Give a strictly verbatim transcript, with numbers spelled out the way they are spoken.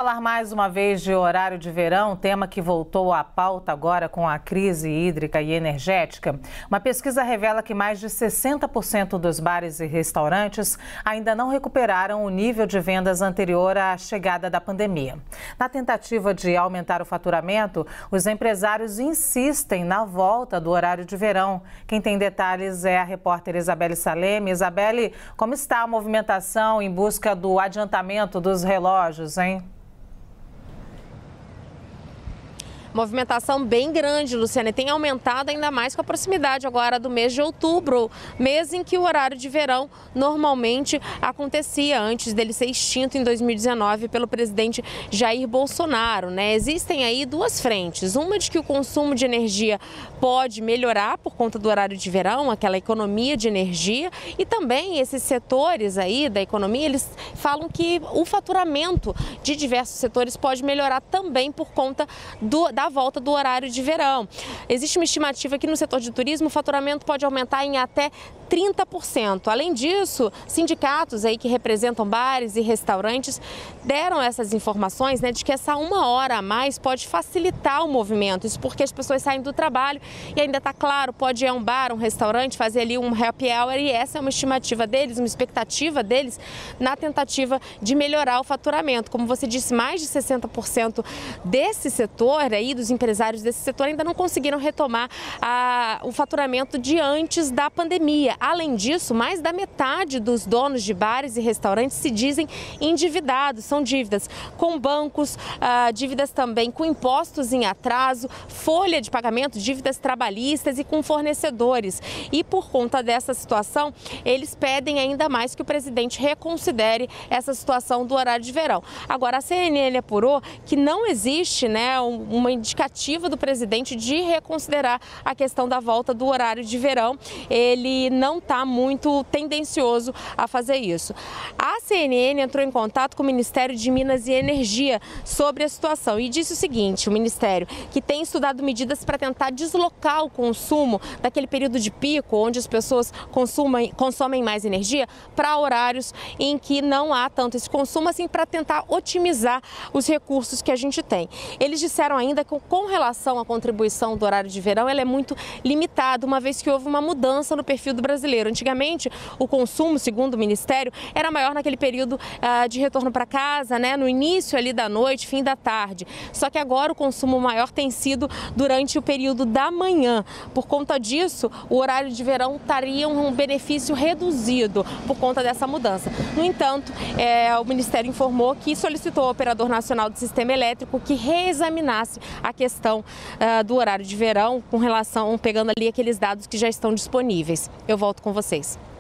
Falar mais uma vez de horário de verão, tema que voltou à pauta agora com a crise hídrica e energética. Uma pesquisa revela que mais de sessenta por cento dos bares e restaurantes ainda não recuperaram o nível de vendas anterior à chegada da pandemia. Na tentativa de aumentar o faturamento, os empresários insistem na volta do horário de verão. Quem tem detalhes é a repórter Isabelle Saleme. Isabelle, como está a movimentação em busca do adiantamento dos relógios, hein? Movimentação bem grande, Luciana, e tem aumentado ainda mais com a proximidade agora do mês de outubro, mês em que o horário de verão normalmente acontecia antes dele ser extinto em dois mil e dezenove pelo presidente Jair Bolsonaro, né? Existem aí duas frentes, uma de que o consumo de energia pode melhorar por conta do horário de verão, aquela economia de energia, e também esses setores aí da economia, eles falam que o faturamento de diversos setores pode melhorar também por conta do, da da volta do horário de verão. Existe uma estimativa que no setor de turismo o faturamento pode aumentar em até trinta por cento. Além disso, sindicatos aí que representam bares e restaurantes deram essas informações, né, de que essa uma hora a mais pode facilitar o movimento. Isso porque as pessoas saem do trabalho e ainda está claro, pode ir a um bar, um restaurante, fazer ali um happy hour, e essa é uma estimativa deles, uma expectativa deles na tentativa de melhorar o faturamento. Como você disse, mais de sessenta por cento desse setor aí, dos empresários desse setor, ainda não conseguiram retomar a, o faturamento de antes da pandemia. Além disso, mais da metade dos donos de bares e restaurantes se dizem endividados. São dívidas com bancos, ah, dívidas também com impostos em atraso, folha de pagamento, dívidas trabalhistas e com fornecedores. E por conta dessa situação, eles pedem ainda mais que o presidente reconsidere essa situação do horário de verão. Agora, a C N N apurou que não existe, né, uma indicativa do presidente de reconsiderar a questão da volta do horário de verão. Ele não está muito tendencioso a fazer isso. A C N N entrou em contato com o Ministério de Minas e Energia sobre a situação e disse o seguinte: o Ministério, que tem estudado medidas para tentar deslocar o consumo daquele período de pico, onde as pessoas consumem, consomem mais energia, para horários em que não há tanto esse consumo, assim, para tentar otimizar os recursos que a gente tem. Eles disseram ainda que, com relação à contribuição do horário de verão, ela é muito limitada, uma vez que houve uma mudança no perfil do brasileiro. Antigamente, o consumo, segundo o Ministério, era maior naquele período ah, de retorno para casa, né, no início ali da noite, fim da tarde. Só que agora o consumo maior tem sido durante o período da manhã. Por conta disso, o horário de verão estaria um benefício reduzido por conta dessa mudança. No entanto, é, o Ministério informou que solicitou ao Operador Nacional do Sistema Elétrico que reexaminasse a questão uh, do horário de verão com relação, pegando ali aqueles dados que já estão disponíveis. Eu volto com vocês.